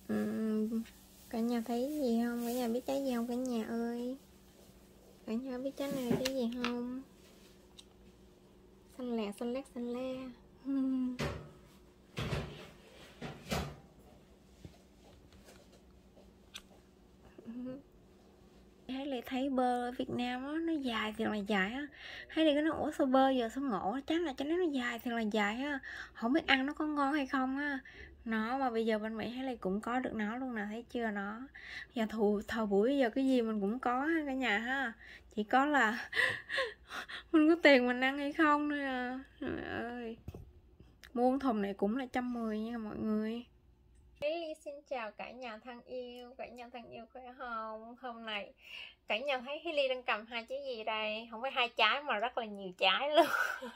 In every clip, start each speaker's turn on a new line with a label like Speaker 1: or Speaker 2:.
Speaker 1: Cả nhà thấy gì không? Cả nhà biết trái gì không cả nhà ơi? Cả nhà biết trái này là trái gì không? Xanh lè, xanh lét, xanh le. Hay thấy bơ ở Việt Nam á, nó dài thì là dài á. Hay là cái nó ủa sao bơ giờ sao ngộ, chắc là cho nó dài thì là dài á. Không biết ăn nó có ngon hay không á. Nó mà bây giờ bên Mỹ hay là cũng có được nó luôn nè, thấy chưa nó. Giờ thời buổi giờ cái gì mình cũng có ha cả nhà ha. Chỉ có là mình có tiền mình ăn hay không thôi à. Trời ơi. Mua thùng này cũng là 110 nha mọi người. Lily xin chào cả nhà thân yêu khỏe không? Hôm nay cả nhà thấy Lily đang cầm hai trái gì đây? Không phải hai trái mà rất là nhiều trái luôn.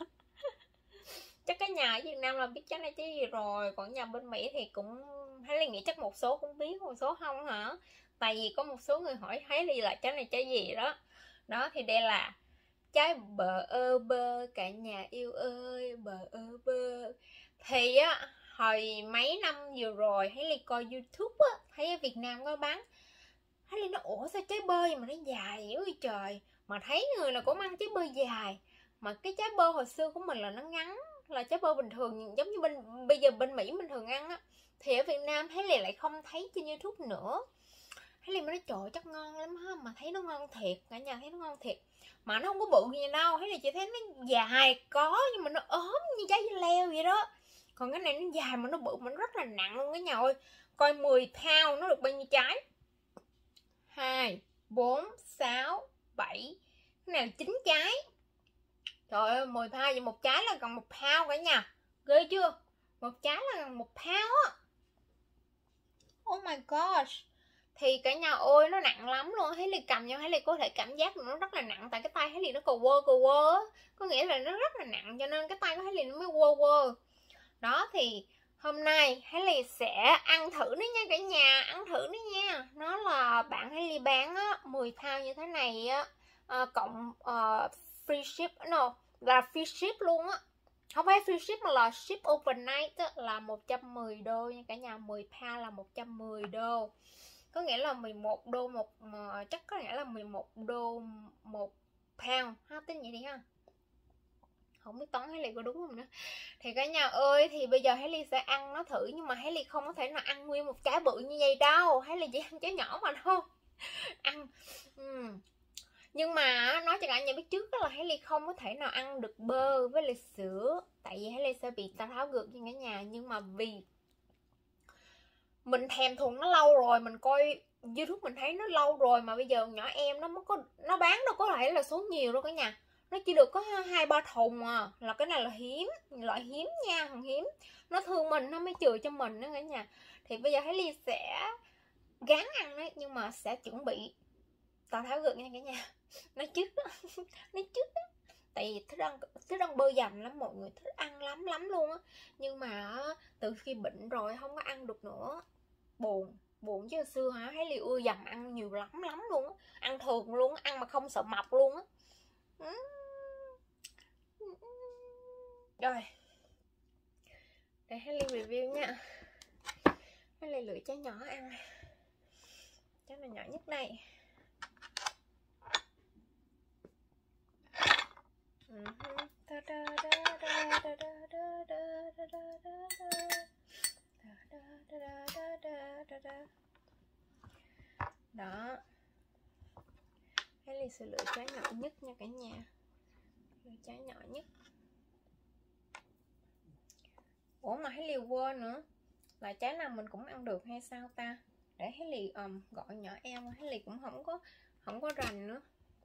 Speaker 1: Chắc cả nhà ở Việt Nam là biết trái này trái gì rồi, còn nhà bên Mỹ thì cũng Lily nghĩ chắc một số cũng biết, một số không hả? Tại vì có một số người hỏi Lily là trái này trái gì đó. Đó thì đây là trái bờ ơ bơ cả nhà yêu ơi, bờ ơ bơ. Thì á hồi mấy năm vừa rồi Lily coi YouTube á, thấy ở Việt Nam có bán, Lily nó ủa sao trái bơ mà nó dài dữ vậy trời, mà thấy người nào cũng ăn trái bơ dài, mà cái trái bơ hồi xưa của mình là nó ngắn, là trái bơ bình thường giống như bây giờ bên Mỹ mình thường ăn á, thì ở Việt Nam Lily lại không thấy trên YouTube nữa. Lily mới nói trời chắc ngon lắm ha, mà thấy nó ngon thiệt, cả nhà thấy nó ngon thiệt, mà nó không có bự gì đâu, Lily chỉ thấy nó dài có nhưng mà nó ốm như trái dưa leo vậy đó. Còn cái này nó dài mà nó bự mà nó rất là nặng luôn cả nhà ơi. Coi 10 pound nó được bao nhiêu trái? 2, 4, 6, 7. Cái này là 9 trái. Trời ơi 10 pound vậy một trái là gần 1 pound cả nhà. Ghê chưa? Một trái là gần 1 pound á. Oh my gosh. Thì cả nhà ơi nó nặng lắm luôn. Thấy Ly cầm nhau thấy Ly có thể cảm giác nó rất là nặng. Tại cái tay thấy Ly nó cờ quơ á. Có nghĩa là nó rất là nặng cho nên cái tay của thấy Ly nó mới quơ. Đó thì hôm nay Hải Ly sẽ ăn thử nó nha cả nhà, ăn thử nó nha. Nó là bạn Hải Ly bán á, 10 pound như thế này á, cộng free ship, no, là free ship luôn á. Không phải free ship mà là ship overnight á, là 110 đô nha cả nhà, 10 pound là 110 đô. Có nghĩa là 11 đô một, chắc có nghĩa là 11 đô một pound, ha, tính vậy đi ha. Không biết toán Hải Ly có đúng không nữa. Thì cả nhà ơi, thì bây giờ Hải Ly sẽ ăn nó thử, nhưng mà Hải Ly không có thể nào ăn nguyên một trái bự như vậy đâu. Hải Ly chỉ ăn trái nhỏ mà thôi. Ăn nhưng mà nói cho cả nhà biết trước đó là Hải Ly không có thể nào ăn được bơ với lại sữa, tại vì Hải Ly sẽ bị Tào Tháo gượt như cả nhà. Nhưng mà vì mình thèm thuồng nó lâu rồi, mình coi YouTube mình thấy nó lâu rồi, mà bây giờ nhỏ em nó mới có, nó bán đâu có thể là số nhiều đâu cả nhà, nó chỉ được có 2-3 thùng à, là cái này là hiếm, loại hiếm nha, thằng hiếm. Nó thương mình nó mới chừa cho mình đó cả nhà. Thì bây giờ Hải Ly sẽ gán ăn đấy, nhưng mà sẽ chuẩn bị Tào Tháo gượng nha cả nhà. Nói trước đó nói trước đó, tại vì thích ăn bơ dầm lắm, mọi người thích ăn lắm luôn á. Nhưng mà từ khi bệnh rồi không có ăn được nữa, buồn chứ. Hồi xưa hả thấy Ly ưa dầm ăn nhiều lắm luôn á, ăn thường luôn á, ăn mà không sợ mập luôn á. Rồi để Hải Ly review nha. Hải Ly lựa trái nhỏ ăn, trái này nhỏ nhất đây. Đó, Hải Ly sẽ lựa trái nhỏ nhất nha cả nhà, lựa trái nhỏ nhất. Ủa mà Hải Ly quên nữa, là trái nào mình cũng ăn được hay sao ta? Để Hải Ly gọi nhỏ em, Hải Ly cũng không có rành nữa.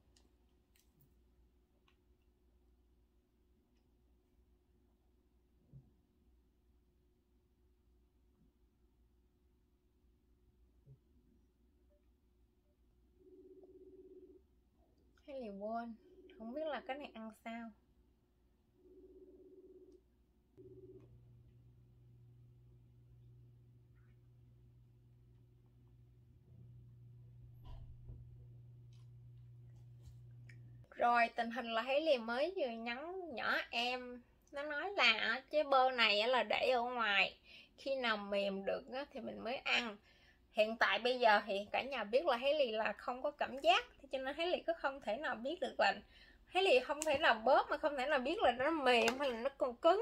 Speaker 1: Hải Ly quên, không biết là cái này ăn sao. Rồi tình hình là Hải Ly mới vừa nhắn nhỏ em, nó nói là trái bơ này là để ở ngoài, khi nào mềm được thì mình mới ăn. hiện tại bây giờ thì cả nhà biết là Hailey là không có cảm giác, cho nên Hailey có không thể nào biết được là Hailey không thể nào bóp, mà không thể nào biết là nó mềm hay là nó còn cứng,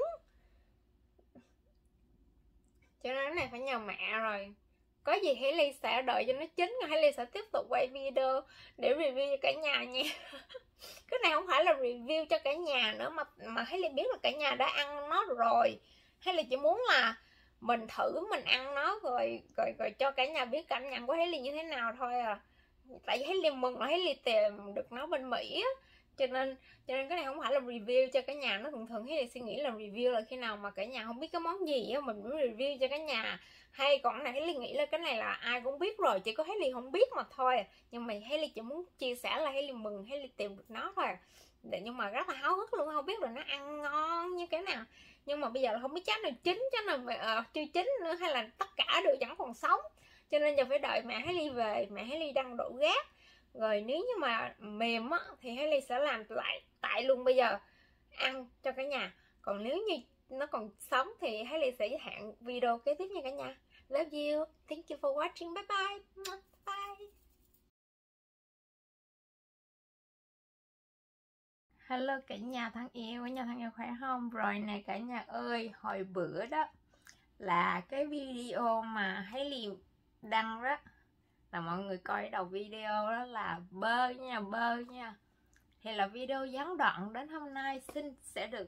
Speaker 1: cho nên cái này phải nhờ mẹ rồi. Có gì Hailey sẽ đợi cho nó chín, rồi Hailey sẽ tiếp tục quay video để review cho cả nhà nha. Cái này không phải là review cho cả nhà nữa, mà Hailey biết là cả nhà đã ăn nó rồi. Hailey chỉ muốn là mình thử, mình ăn nó rồi cho cả nhà biết cảm nhận của Hailey như thế nào thôi à. Tại vì Hailey mừng là Hailey tìm được nó bên Mỹ á, cho nên cái này không phải là review cho cả nhà. Nó thường Hailey suy nghĩ là review là khi nào mà cả nhà không biết cái món gì á mình mới review cho cả nhà, hay còn này Hailey nghĩ là cái này là ai cũng biết rồi, chỉ có Hailey không biết mà thôi. Nhưng mà Hailey chỉ muốn chia sẻ là Hailey mừng Hailey tìm được nó thôi. Nhưng mà rất là háo hức luôn, không biết là nó ăn ngon như cái nào. Nhưng mà bây giờ là không biết chắc nào chín, chắc nào chưa chín nữa, hay là tất cả đều chẳng còn sống, cho nên giờ phải đợi mẹ Hailey về, mẹ Hailey đang đổ gác rồi. Nếu như mà mềm á thì Hailey sẽ làm lại tại luôn bây giờ ăn cho cả nhà. Còn nếu như nó còn sống thì Hailey sẽ hẹn video kế tiếp nha cả nhà. Love you, thank you for watching, bye bye. Bye. Hello cả nhà thân yêu khỏe không? Rồi nè cả nhà ơi, hồi bữa đó là cái video mà Hailey đăng đó, là mọi người coi đầu video đó là bơ nha. Thì là video gián đoạn đến hôm nay sẽ được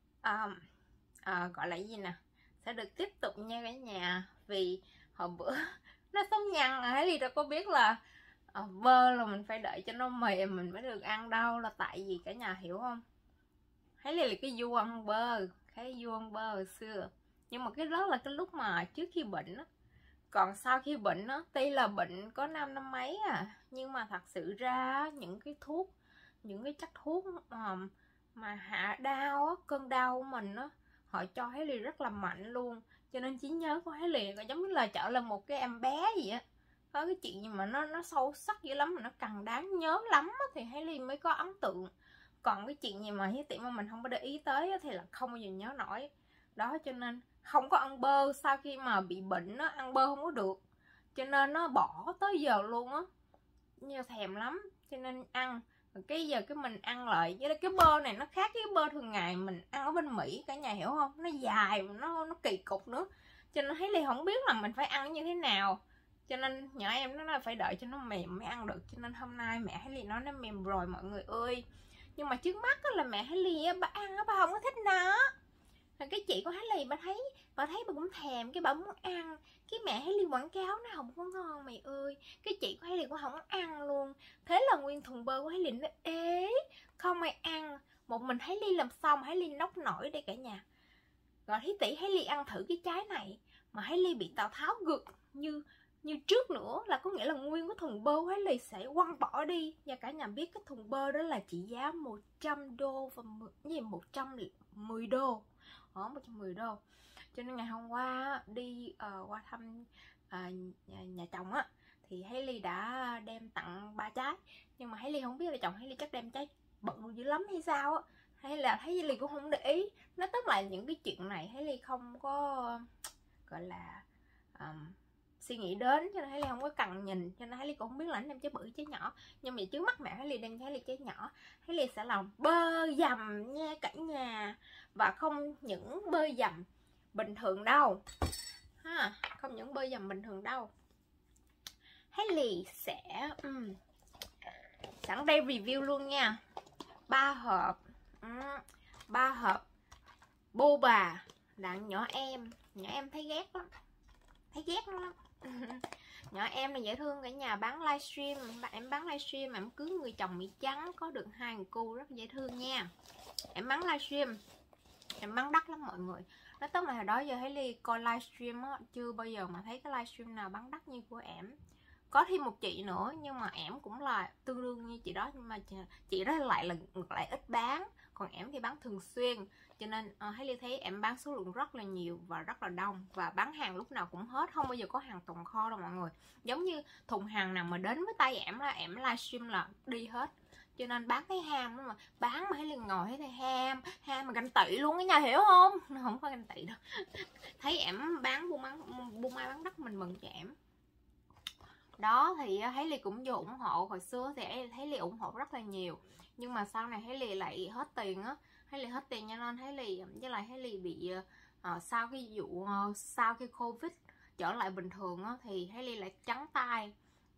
Speaker 1: gọi là gì nè, sẽ được tiếp tục nha cả nhà. Vì hồi bữa nó sống nhăn là Hailey đâu có biết là bơ là mình phải đợi cho nó mềm mình mới được ăn đâu. Là tại vì cả nhà hiểu không, Hailey là cái vua ăn bơ, cái vua ăn bơ hồi xưa. Nhưng mà cái đó là cái lúc mà trước khi bệnh á. Còn sau khi bệnh á, tuy là bệnh có năm mấy à, nhưng mà thật sự ra những cái thuốc, những cái chất thuốc mà hạ đau á, cơn đau của mình á, họ cho Hailey rất là mạnh luôn. Cho nên trí nhớ của Hailey giống như là trở là một cái em bé gì á. Có cái chuyện gì mà nó sâu sắc dữ lắm, mà nó cần đáng nhớ lắm á, thì Hailey mới có ấn tượng. Còn cái chuyện gì mà hiếu tiện mà mình không có để ý tới á, thì là không bao giờ nhớ nổi. Đó, cho nên không có ăn bơ. Sau khi mà bị bệnh á, ăn bơ không có được, cho nên nó bỏ tới giờ luôn á. Nhiều thèm lắm cho nên ăn. Cái giờ cái mình ăn lại với cái bơ này nó khác với bơ thường ngày mình ăn ở bên Mỹ, cả nhà hiểu không? Nó dài, nó kỳ cục nữa, cho nên Hailey không biết là mình phải ăn như thế nào. Cho nên nhỏ em nó là phải đợi cho nó mềm mới ăn được. Cho nên hôm nay mẹ Hailey nói nó mềm rồi mọi người ơi. Nhưng mà trước mắt là mẹ Hailey bà ăn bà không có thích nó. Cái chị của Hailey bà thấy bà cũng thèm, cái bà muốn ăn. Cái mẹ Hailey quảng cáo nó không có ngon mày ơi. Cái chị của Hailey cũng không ăn luôn. Thế là nguyên thùng bơ của Hailey nó ế, không ai ăn. Một mình Hailey làm xong, Hailey nốc nổi đây cả nhà. Rồi Thí Tỷ Hailey ăn thử cái trái này mà Hailey bị Tào Tháo gượt như trước nữa, là có nghĩa là nguyên cái thùng bơ của Hailey sẽ quăng bỏ đi. Và cả nhà biết cái thùng bơ đó là trị giá 100 đô và 110 đô. 110 đô. Cho nên ngày hôm qua đi qua thăm nhà chồng á, thì Hailey đã đem tặng 3 trái. Nhưng mà Hailey không biết là chồng Hailey chắc đem trái bự dữ lắm hay sao á, hay là Hailey cũng không để ý. Nó tức là những cái chuyện này Hailey không có gọi là suy nghĩ đến, cho nên Hailey không có cần nhìn, cho nên Hailey cũng không biết là anh đem trái bự trái nhỏ. Nhưng mà trước mắt mẹ Hailey đem cho Hailey trái nhỏ. Hailey sẽ làm bơ dầm nha cả nhà. Và không những bơ dầm bình thường đâu ha, không những bơ dầm bình thường đâu. Hailey sẽ sẵn đây review luôn nha. 3 hộp boba đặng nhỏ em thấy ghét lắm, lắm. Nhỏ em này dễ thương cả nhà. Bán livestream, em bán livestream em cưới người chồng Mỹ trắng, có được 2 cô rất dễ thương nha. Em bán livestream, em bán đắt lắm mọi người. Nó tức là hồi đó giờ Hailey coi livestream á, chưa bao giờ mà thấy cái livestream nào bán đắt như của em. Có thêm một chị nữa nhưng mà em cũng là tương đương như chị đó, nhưng mà chị đó lại ít bán, còn em thì bán thường xuyên. Cho nên Hailey thấy em bán số lượng rất là nhiều và rất là đông, và bán hàng lúc nào cũng hết, không bao giờ có hàng tồn kho đâu mọi người. Giống như thùng hàng nào mà đến với tay em là em livestream là đi hết. Cho nên bán thấy ham mà bán mà Hailey ngồi thấy ham mà ganh tị luôn cái nhà, hiểu không? Không có ganh tị đâu. Thấy em bán buôn mai bán đất mình mừng cho em. Đó thì Hailey cũng vô ủng hộ. Hồi xưa thì Hailey ủng hộ rất là nhiều, nhưng mà sau này Hailey lại hết tiền á. Hailey hết tiền cho nên Hailey với lại Hailey bị sau cái vụ sau khi Covid trở lại bình thường á, thì Hailey lại trắng tay.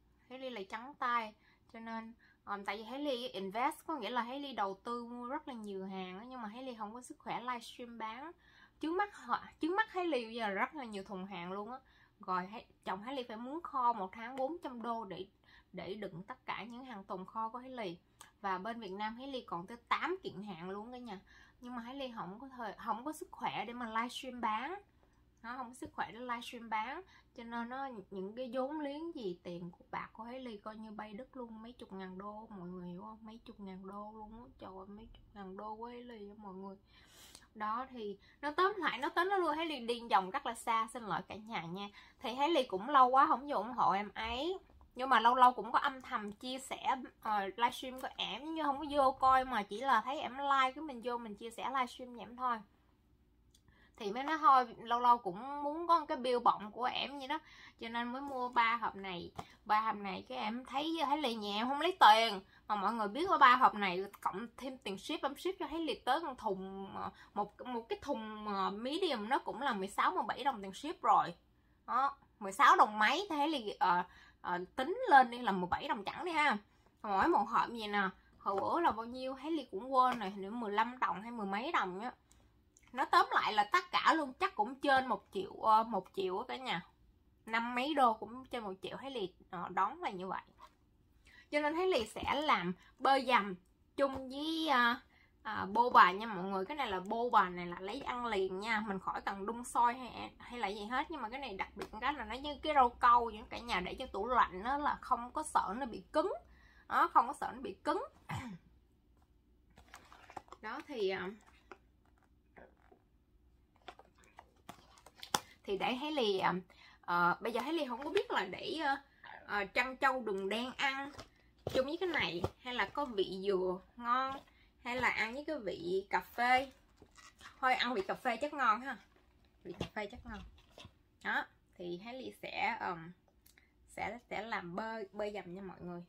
Speaker 1: Cho nên tại vì Hailey invest, có nghĩa là Hailey đầu tư mua rất là nhiều hàng á, nhưng mà Hailey không có sức khỏe livestream bán. Trước mắt Hailey bây giờ rất là nhiều thùng hàng luôn á. Rồi chồng Hailey phải mướn kho một tháng 400 đô để đựng tất cả những hàng tồn kho của Hailey. Và bên Việt Nam Hailey còn tới 8 kiện hàng luôn đó nha. Nhưng mà Hailey không có sức khỏe để mà livestream bán. Nó không có sức khỏe để livestream bán, cho nên nó những cái vốn liếng gì tiền của bạc của Hailey coi như bay đứt luôn. Mấy chục ngàn đô, mọi người hiểu không? Mấy chục ngàn đô luôn á. Trời ơi, mấy chục ngàn đô của Hailey á mọi người. Đó thì nó tóm lại, nó tính nó luôn Hailey đi vòng rất là xa. Xin lỗi cả nhà nha. Thì Hailey cũng lâu quá không vô ủng hộ em ấy, nhưng mà lâu lâu cũng có âm thầm chia sẻ livestream của em, nhưng không có vô coi, mà chỉ là thấy em like cái mình vô mình chia sẻ livestream vậy em thôi. Thì mới nói thôi, lâu lâu cũng muốn có cái bill bọng của em vậy đó, cho nên mới mua 3 hộp này. 3 hộp này cái em thấy Hailey nhà em không lấy tiền, mà mọi người biết có 3 hộp này cộng thêm tiền ship, em ship cho Hailey tới một thùng, một cái thùng medium nó cũng là 16-17 đồng tiền ship rồi đó, 16 đồng mấy. Thì Hailey tính lên đi là 17 đồng chẳng đi ha. Mỗi một hộp gì nè, hồi bữa là bao nhiêu Hailey cũng quên rồi, nếu 15 đồng hay 10 mấy đồng á. Nó tóm lại là tất cả luôn chắc cũng trên 1 triệu cả nhà, 5 mấy đô cũng trên 1 triệu. Hailey đón là như vậy. Cho nên Hailey sẽ làm bơ dầm chung với bô bà nha mọi người. Cái này là bô bà này là lấy ăn liền nha, mình khỏi cần đun sôi hay là gì hết. Nhưng mà cái này đặc biệt cái là nó như cái rau câu những cả nhà, để cho tủ lạnh đó là không có sợ nó bị cứng đó, không có sợ nó bị cứng đó. Thì để Hailey bây giờ Hailey không có biết là để trân châu đường đen ăn chung với cái này, hay là có vị dừa ngon, hay là ăn với cái vị cà phê. Thôi ăn vị cà phê chắc ngon ha, vị cà phê chắc ngon đó. Thì Hailey sẽ làm bơ dầm nha mọi người.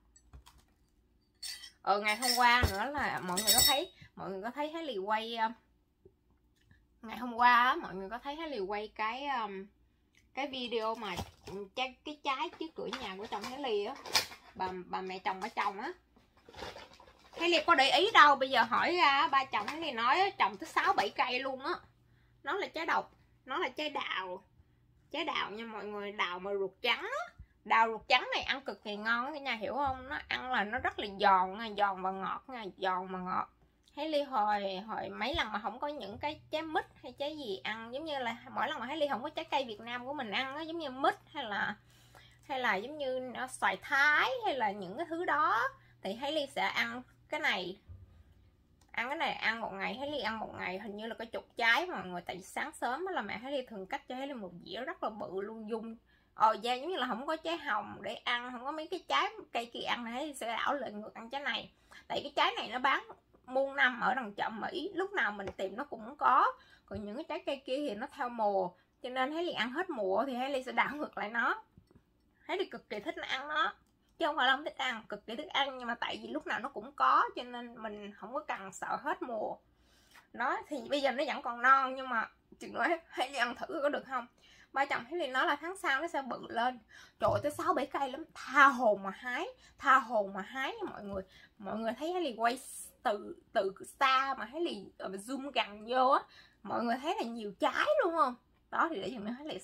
Speaker 1: Ngày hôm qua nữa là mọi người có thấy Hailey quay ngày hôm qua á, mọi người có thấy Hailey quay cái video mà cái trái trước cửa nhà của chồng Hailey á, bà mẹ chồng á. Hailey có để ý đâu, bây giờ hỏi ra ba chồng Hailey nói trồng tới 6-7 cây luôn á. Nó là trái độc, nó là trái đào nha mọi người, đào mà ruột trắng á. Đào ruột trắng này ăn cực kỳ ngon cả nhà, hiểu không? Nó ăn là nó rất là giòn và ngọt nha, giòn mà ngọt. Hailey hồi mấy lần mà không có những cái trái mít hay trái gì ăn, giống như là mỗi lần mà Hailey không có trái cây Việt Nam của mình ăn á, giống như mít hay là giống như xoài thái hay là những cái thứ đó, thì Hailey sẽ ăn cái này. Ăn một ngày, Hailey ăn một ngày hình như là có 10 trái mọi người. Tại vì sáng sớm là mẹ Hailey thường cắt cho Hailey một dĩa rất là bự luôn, dung da giống như là không có trái hồng để ăn, không có mấy cái trái cây kia ăn, Hailey sẽ đảo lại ngược ăn trái này. Tại cái trái này nó bán muôn năm ở đằng chợ Mỹ, lúc nào mình tìm nó cũng có. Còn những cái trái cây kia thì nó theo mùa, cho nên Hailey ăn hết mùa thì Hailey sẽ đảo ngược lại nó. Hailey cực kỳ thích ăn nó, chứ không phải là không thích ăn, cực kỳ thích ăn, nhưng mà tại vì lúc nào nó cũng có cho nên mình không có cần sợ hết mùa đó. Thì bây giờ nó vẫn còn non, nhưng mà chừng nữa Hailey ăn thử có được không. Ba chồng Hailey nói là tháng sau nó sẽ bự lên, trời ơi, tới 6-7 cây lắm, tha hồ mà hái nha mọi người thấy Hailey quay từ xa mà Hailey zoom gần vô á, mọi người thấy là nhiều trái luôn không đó. Thì để chừng nữa Hailey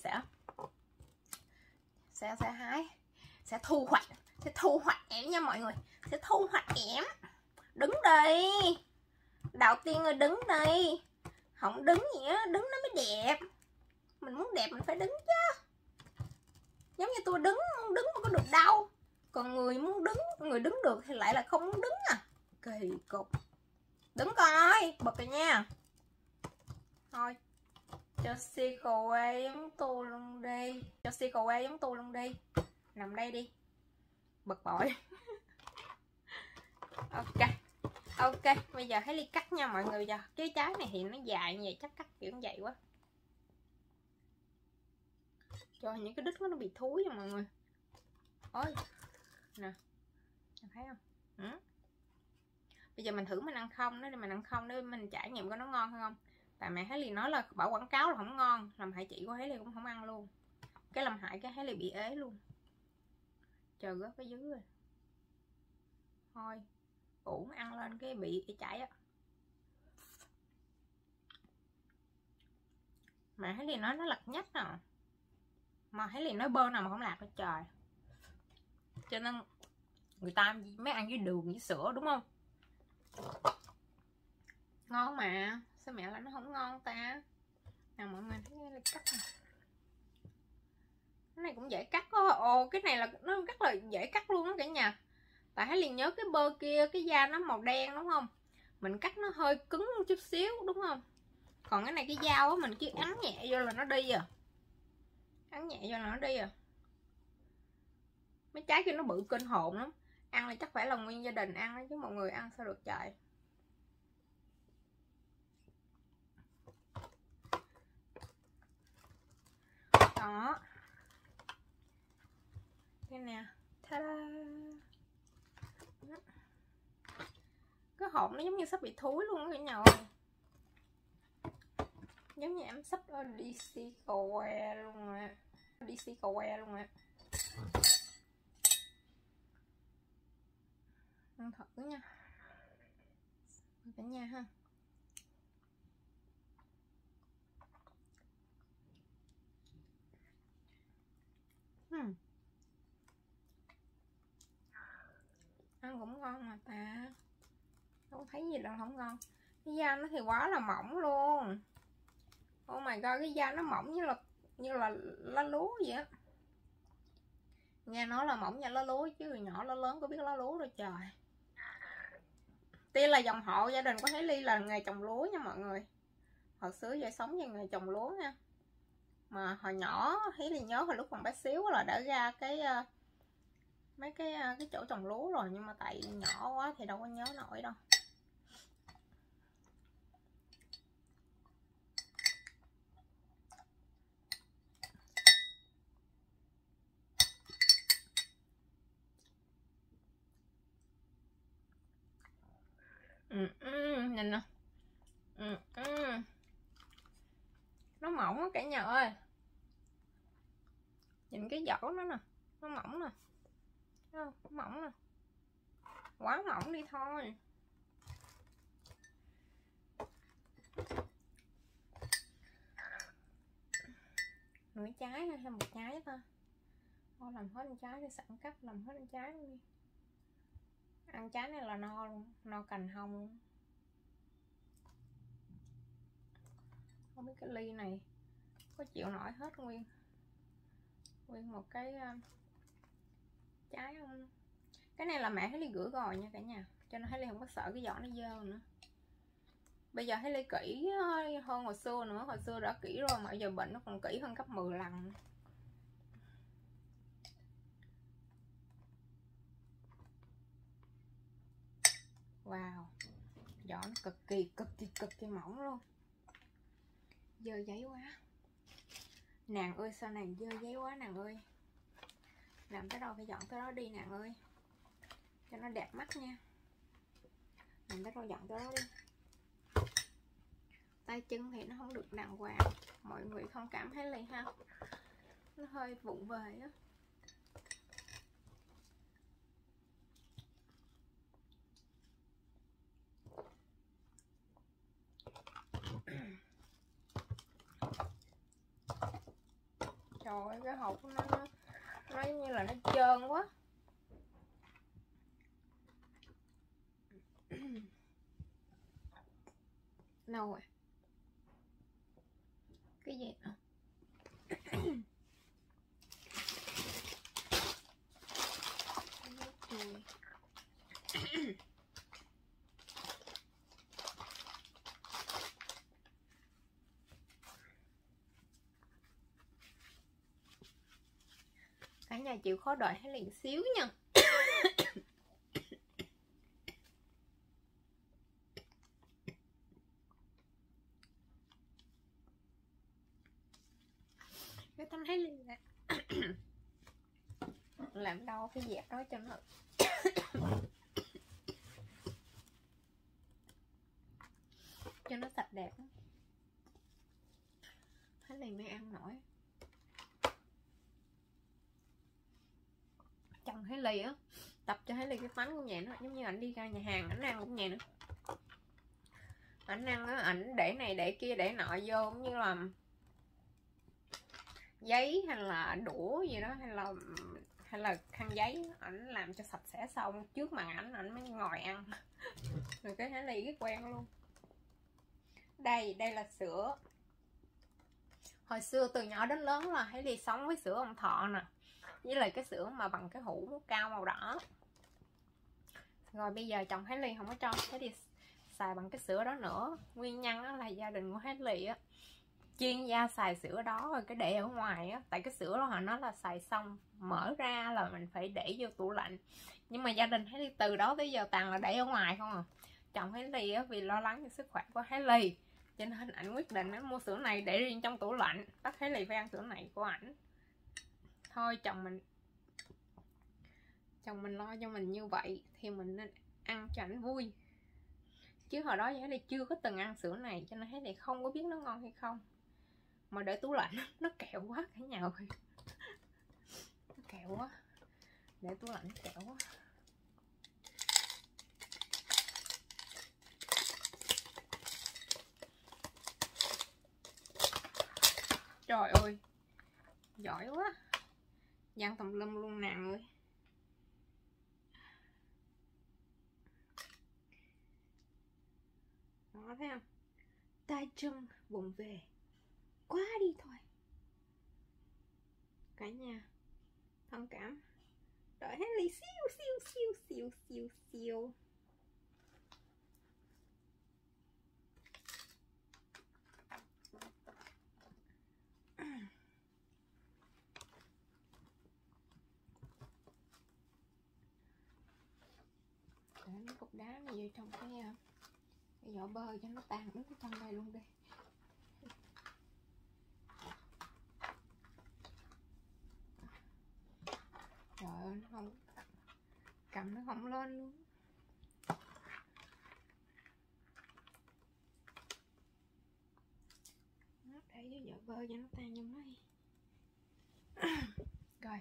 Speaker 1: sẽ hái, sẽ thu hoạch em nha mọi người, sẽ thu hoạch em. Đứng đây, đầu tiên ơi, đứng đây, không đứng gì á, đứng nó mới đẹp. Mình muốn đẹp mình phải đứng chứ, giống như tôi đứng mà có được đâu. Còn người muốn đứng, người đứng được thì lại là không muốn đứng à, kỳ cục. Đứng coi, bật rồi nha. Thôi cho Sequoia giống tôi luôn đi, nằm đây đi, bực bội. Ok, bây giờ Hailey cắt nha mọi người. Giờ cái trái này thì nó dài như vậy, chắc cắt kiểu như vậy quá. Trời, những cái đít nó bị thúi nha mọi người. Ôi nè, thấy không? Bây giờ mình thử mình ăn không đó, mình ăn không để mình trải nghiệm coi nó ngon hay không. Tại mẹ Hailey nói là bảo quảng cáo là không ngon, làm hại chị của Hailey cũng không ăn luôn, cái làm hại cái Hailey bị ế luôn. Chờ rớt cái dưới rồi, thôi uổng, ăn lên cái bị chảy á. Mà Hailey nói nó lật nhách à, mà Hailey nói bơ nào mà không lạc hết trời. Cho nên người ta mới ăn với đường với sữa đúng không? Ngon mà, sao mẹ lại nó không ngon ta? Nào mọi người thấy là cắt này. Cái này cũng dễ cắt á. Ồ, cái này là nó rất là dễ cắt luôn á cả nhà. Tại thấy liền nhớ cái bơ kia, cái da nó màu đen đúng không? Mình cắt nó hơi cứng một chút xíu đúng không? Còn cái này cái dao á, mình chỉ ấn nhẹ vô là nó đi à. Ấn nhẹ vô là nó đi à. Mấy trái kia nó bự kinh hồn lắm. Ăn là chắc phải là nguyên gia đình ăn đó, chứ mọi người ăn sao được trời. Đó. Đây nè. Ta-da. Cái hộp nó giống như sắp bị thúi luôn á cả nhà ơi. Giống như em sắp ở DC cầu que luôn á. DC cầu que luôn á. Ăn thử nha cả nhà ha. Ăn cũng ngon mà ta, không thấy gì đâu không ngon. Cái da nó thì quá là mỏng luôn. Oh my god, cái da nó mỏng như là lá lúa vậy á. Nghe nói là mỏng như lá lúa chứ người nhỏ lá lớn có biết lá lúa đâu trời. Tiên là dòng họ gia đình của Hailey là nghề trồng lúa nha mọi người. Hồi xưa giờ sống về nghề trồng lúa nha. Mà hồi nhỏ Hailey nhớ hồi lúc còn bé xíu là đã ra cái mấy cái chỗ trồng lúa rồi, nhưng mà tại nhỏ quá thì đâu có nhớ nổi đâu. Nhìn nè. Nó mỏng á cả nhà ơi. Nhìn cái vỏ nó nè, nó mỏng nè. Thấy không? Nó mỏng nè. Quá mỏng đi thôi. Nửa trái hay một trái thôi. Thôi làm hết một trái đi, sẵn cắt làm hết một trái luôn đi. Ăn trái này là no luôn, no cành hông luôn. Không biết cái ly này có chịu nổi hết nguyên một cái trái không. Cái này là mẹ Hailey rửa rồi nha cả nhà, cho nên Hailey không có sợ cái vỏ nó dơ nữa. Bây giờ Hailey kỹ hơn hồi xưa nữa. Hồi xưa đã kỹ rồi mà giờ bệnh nó còn kỹ hơn gấp 10 lần. Wow, vỏ nó cực kỳ mỏng luôn. Dơ giấy quá nàng ơi, sao nàng dơ giấy quá nàng ơi. Làm tới đâu phải dọn tới đó đi nàng ơi, cho nó đẹp mắt nha. Làm tới đâu dọn tới đó đi. Tay chân thì nó không được đàng hoàng, mọi người không cảm thấy liền ha, nó hơi vụng về á. Trời ơi, cái hộp của nó như là nó trơn quá. Đâu rồi? Cái gì nữa? Cả nhà chịu khó đợi hay liền xíu nha. Cái thanh thấy liền nè. làm đâu cái dẹp đó cho nó cho nó sạch đẹp. Thế này mới ăn nổi. Chồng Thái Ly á, tập cho Thái Ly cái tánh cũng vậy đó, giống như ảnh đi ra nhà hàng ảnh ăn cũng vậy nữa. Ảnh ăn á, ảnh để này để kia để nọ vô, cũng như là giấy hay là đũa gì đó, hay là khăn giấy, ảnh làm cho sạch sẽ xong trước mặt ảnh mới ngồi ăn. Rồi cái Thái Ly cái quen luôn. Đây là sữa. Hồi xưa từ nhỏ đến lớn là Thái Ly sống với sữa ông Thọ nè, với lại cái sữa mà bằng cái hũ cao màu đỏ. Rồi bây giờ chồng Thái Ly không có cho Thái Ly xài bằng cái sữa đó nữa. Nguyên nhân đó là gia đình của Thái Ly á chuyên gia xài sữa đó, rồi cái để ở ngoài á, tại cái sữa đó họ nói là xài xong mở ra là mình phải để vô tủ lạnh, nhưng mà gia đình Thái Ly từ đó tới giờ toàn là để ở ngoài không à. Chồng Thái Ly á vì lo lắng cho sức khỏe của Thái Ly cho nên ảnh quyết định ảnh mua sữa này để riêng trong tủ lạnh, bắt Thái Ly phải ăn sữa này của ảnh. Thôi chồng mình lo cho mình như vậy thì mình nên ăn cho ảnh vui, chứ hồi đó Thái Ly chưa có từng ăn sữa này cho nên Thái Ly không có biết nó ngon hay không. Mà để tủ lạnh nó kẹo quá cả nhà ơi, nó kẹo quá, để tủ lạnh kẹo quá. Trời ơi giỏi quá, dán tùm lum luôn nè ơi. Đó thấy không, tay chân vụng về quá đi thôi. Cả nhà thông cảm, đợi Thái Ly siêu. Để cái cục đá này vô trong cái vỏ bơ cho nó tan nước trong đây luôn đi. Trời ơi, nó không cầm, nó không lên luôn. Nó để vô vỏ bơ cho nó tan trong đây. Rồi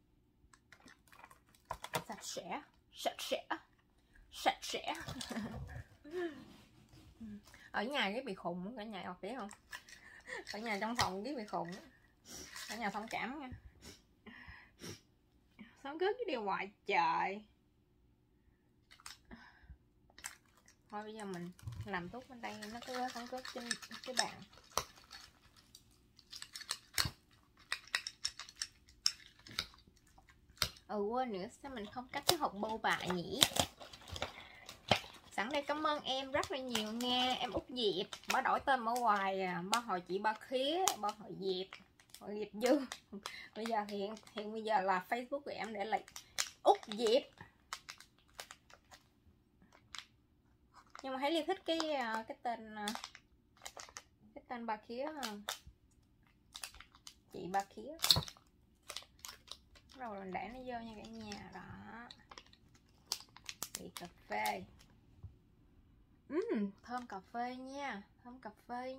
Speaker 1: sạch sẽ. Ở nhà cái bị khùng cả nhà, biết không? Ở nhà trong phòng cái bị khùng, ở nhà thông cảm nha. Sao cứ cái điều hoài trời. Thôi bây giờ mình làm tốt bên đây, nó cứ không có trên cái bàn. Quên nữa, sao mình không cắt cái hộp bô bà nhỉ? Sẵn đây cảm ơn em rất là nhiều nha. Em Út Diệp, bà đổi tên ở hoài à. Bà hồi chị Ba Khía, bà hồi Diệp Dương. Bây giờ hiện bây giờ là Facebook của em để lại Út Diệp. Nhưng mà thấy Liên thích cái tên Ba Khía, chị Ba Khía. Rồi mình để nó vô nha cả nhà. Đó, vị cà phê. Thơm cà phê nha, thơm cà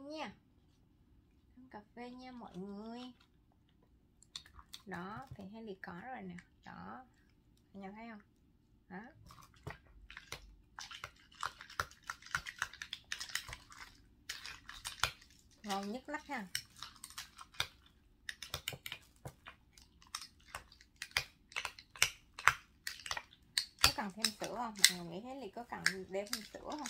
Speaker 1: phê nha mọi người. Đó thì hay liệt có rồi nè. Đó, cả nhà thấy không? Đó, ngon nhất lắm ha. Có cần thêm sữa không? Mọi người nghĩ thấy Ly có cần để thêm sữa không?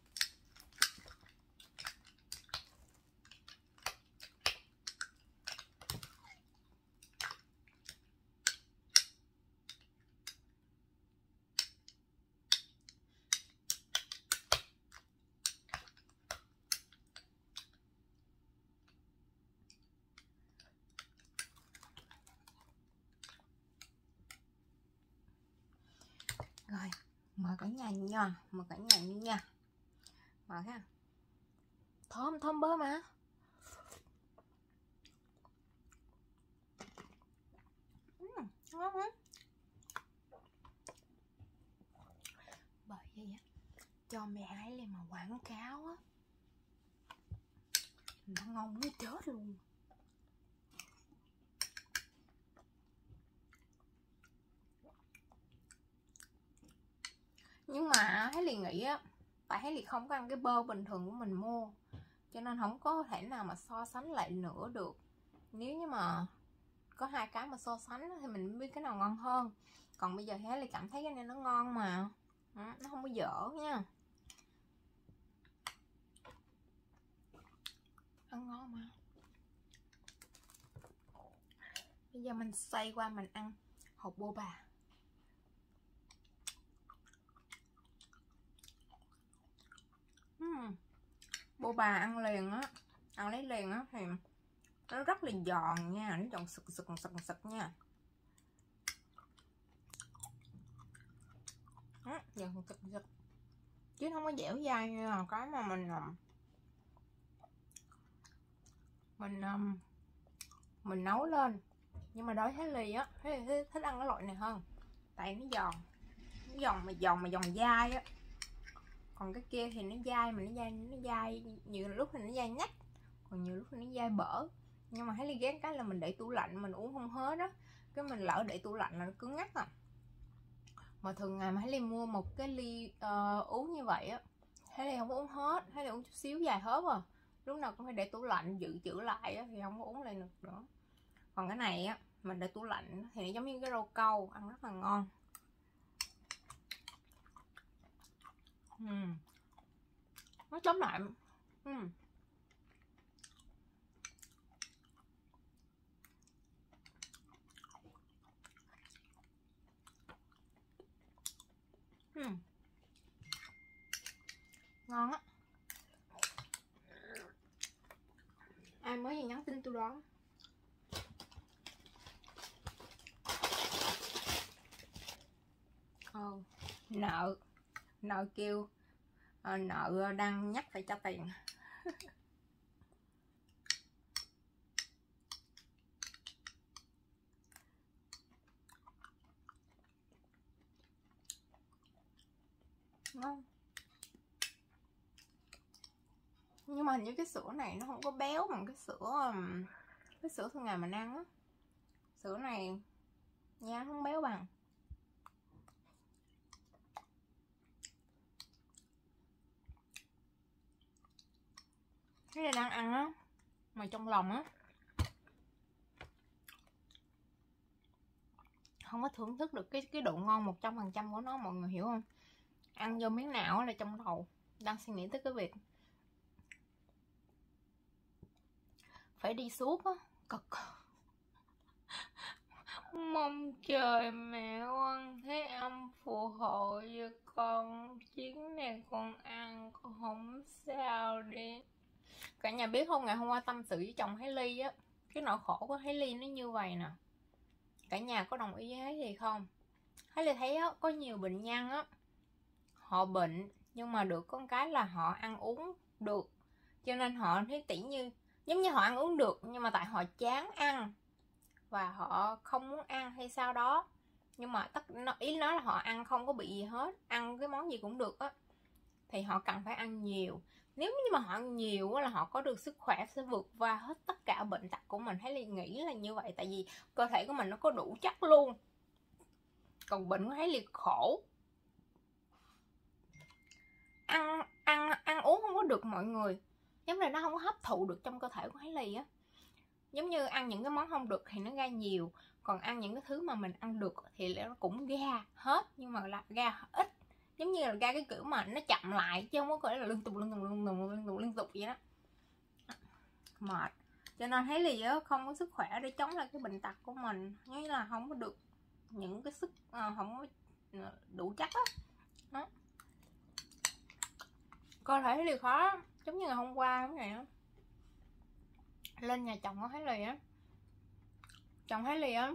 Speaker 1: Rồi, mời cả nhà nha, mời ha. Thơm bơ mà. Ngon quá. cho mẹ ấy lên mà quảng cáo á, nó ngon muốn chết luôn. Nhưng mà Hailey nghĩ á, tại Hailey không có ăn cái bơ bình thường của mình mua, cho nên không có thể nào mà so sánh lại nữa được. Nếu như mà có hai cái mà so sánh thì mình biết cái nào ngon hơn. Còn bây giờ thì Hailey cảm thấy cái này nó ngon mà, nó không có dở nha, ăn ngon mà. Bây giờ mình xoay qua mình ăn hột boba. Boba ăn liền á, ăn lấy liền á thì nó rất là giòn nha, nó giòn sực sực sực sực nha. Giòn sực sực chứ không có dẻo dai như là cái mà mình nấu lên. Nhưng mà đối với Hailey á, Hailey thích ăn cái loại này hơn, tại nó giòn mà giòn dai á. Còn cái kia thì nó dai mà nó dai nhiều lúc thì nó dai nhách, còn nhiều lúc thì nó dai bở. Nhưng mà Hailey ghét cái là mình để tủ lạnh mình uống không hết á, cái mình lỡ để tủ lạnh là nó cứng ngắt à. Mà thường ngày mà Hailey mua một cái ly uống như vậy á, Hailey không có uống hết, Hailey uống chút xíu vài hớp à, lúc nào cũng phải để tủ lạnh dự trữ lại á, thì không có uống lại được nữa. Còn cái này á, mình để tủ lạnh thì nó giống như cái rau câu, ăn rất là ngon. Nó chấm lại. Ngon á. Ai mới gì nhắn tin tôi đó. Nợ kêu nợ đang nhắc phải trả tiền. Ngon. Nhưng mà hình như cái sữa này nó không có béo bằng cái sữa thường ngày mình ăn á. Sữa này nha không béo bằng. Cái này đang ăn á, mà trong lòng á không có thưởng thức được cái độ ngon 100% của nó, mọi người hiểu không? Ăn vô miếng nào là trong đầu đang suy nghĩ tới cái việc phải đi suốt á, cực. Mong trời mẹ con thế âm phù hộ cho con, chuyến này con ăn con không sao đi. Cả nhà biết không, ngày hôm qua tâm sự với chồng Hailey á, cái nỗi khổ của Hailey nó như vậy nè. Cả nhà có đồng ý với Hailey không? Hailey thấy á, có nhiều bệnh nhân á, họ bệnh nhưng mà được con cái là họ ăn uống được, cho nên họ thấy tỉ như giống như họ ăn uống được nhưng mà tại họ chán ăn và họ không muốn ăn hay sao đó. Nhưng mà ý nói là họ ăn không có bị gì hết, ăn cái món gì cũng được á, thì họ cần phải ăn nhiều. Nếu như mà họ ăn nhiều là họ có được sức khỏe, sẽ vượt qua hết tất cả bệnh tật của mình. Hailey nghĩ là như vậy, tại vì cơ thể của mình nó có đủ chất luôn. Còn bệnh của Hailey khổ, ăn uống không có được mọi người, giống như nó không có hấp thụ được trong cơ thể của Hailey á. Giống như ăn những cái món không được thì nó ra nhiều, còn ăn những cái thứ mà mình ăn được thì nó cũng ra hết, nhưng mà là ra ít, giống như là ra cái kiểu mà nó chậm lại chứ không có phải là liên tục vậy đó. Mệt, cho nên Hailey không có sức khỏe để chống lại cái bệnh tật của mình, như là không có được những cái sức không có đủ chất đó. Cơ thể Hailey khó, giống như là hôm qua cái này á, lên nhà chồng của Hailey á, chồng Hailey á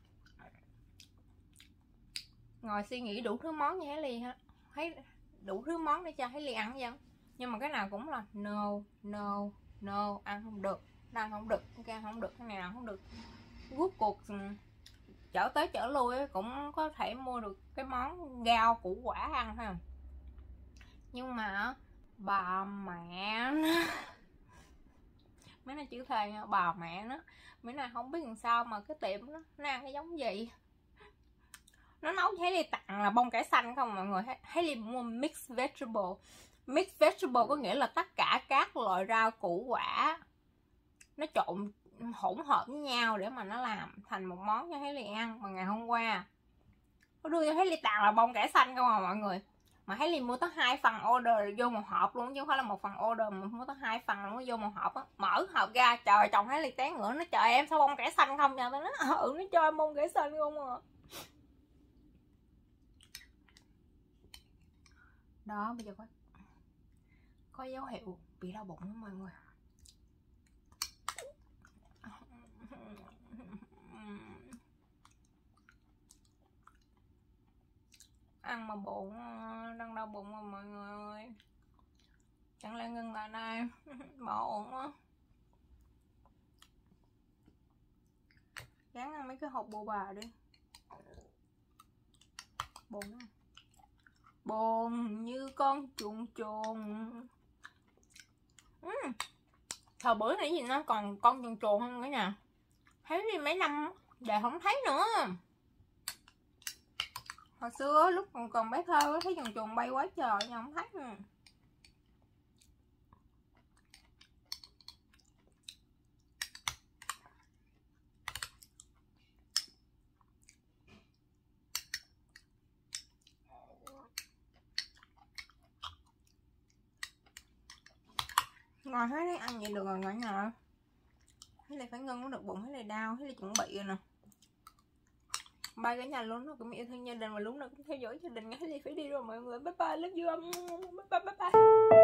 Speaker 1: ngồi suy nghĩ đủ thứ món như Hailey ha, thấy đủ thứ món để cho Hailey ăn vậy, nhưng mà cái nào cũng là no, ăn không được, ăn không được, cái ăn không được, cái này ăn không được. Rốt cuộc chở tới chở lui cũng có thể mua được cái món rau củ quả ăn ha,
Speaker 2: Nhưng mà bà mẹ mấy này chữ thề nha, bà mẹ nó mấy này không biết làm sao mà cái tiệm nó ăn cái giống gì. Nó nấu cho Hailey tặng là bông cải xanh không mọi người. Hailey mua mixed vegetable. Mixed vegetable có nghĩa là tất cả các loại rau củ quả nó trộn hỗn hợp với nhau để mà nó làm thành một món cho Hailey ăn. Mà ngày hôm qua nó đưa cho Hailey tặng là bông cải xanh không à mọi người. Mà Hailey mua tới 2 phần order vô một hộp luôn, chứ không phải là một phần order mà mua tới 2 phần luôn vô một hộp á. Mở hộp ra, trời, chồng Hailey té ngửa, nó trời em sao bông cải xanh không nha. Tao nói nó cho em bông cải xanh không à. Đó, bây giờ có dấu hiệu bị đau bụng đó mọi người. Ăn mà bụng đang đau bụng rồi mọi người ơi. Chẳng lẽ ngưng lại đây. Bỏ ổn quá. Gắn ăn mấy cái hộp bồ bà đi. Bồn đó. Bồn như con chuồn chuồn. Thời bữa này gì nó còn con chuồn chuồn hơn nữa nè. Thấy đi mấy năm giờ không thấy nữa. Hồi xưa lúc còn bé thơ thấy chuồn chuồn bay quá trời nhưng không thấy nữa. Ngồi thấy đấy ăn vậy được rồi cả nhà. Thế này phải ngưng nó được bụng, thế này đau, thế này chuẩn bị rồi nè. Bye cả nhà, luôn nó cũng yêu thương gia đình và lúc nào cũng theo dõi gia đình. Thế này phải đi rồi mọi người. Bye bye, love you. Bye bye bye bye.